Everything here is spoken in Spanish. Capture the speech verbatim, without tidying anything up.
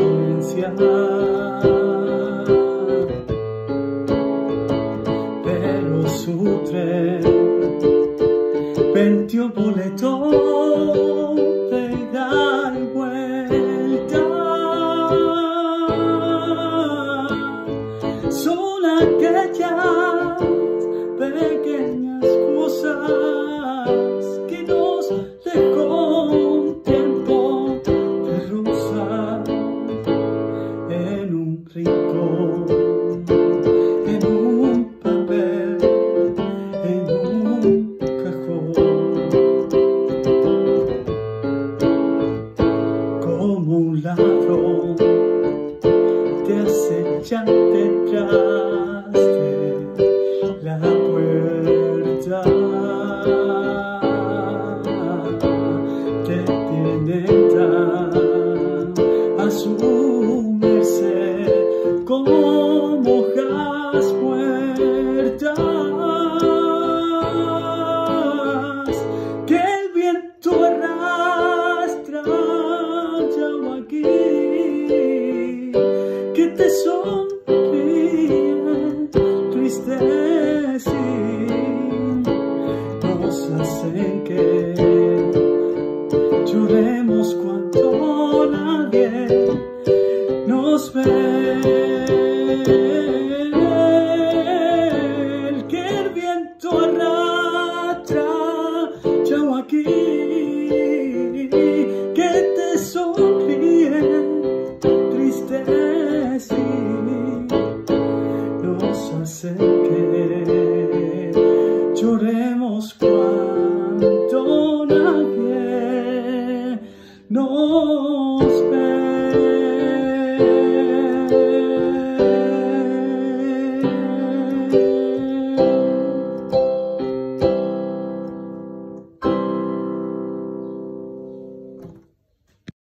paciencia, pero su tren vendió boleto de ida y vuelta. Son aquellas pequeñas cosas que nos dejó un tiempo de rozar en un rincón, en un papel, en un cajón. Como un ladrón te acecha detrás de la puerta, te tiene a su merced como hojas muertas que el viento arrastra ya aquí, que te sonríen tristes y nos hacen que lloremos cuando nadie nos ve. Que el viento arrastra ya aquí, que te sonríen tristes y nos hacen que lloremos.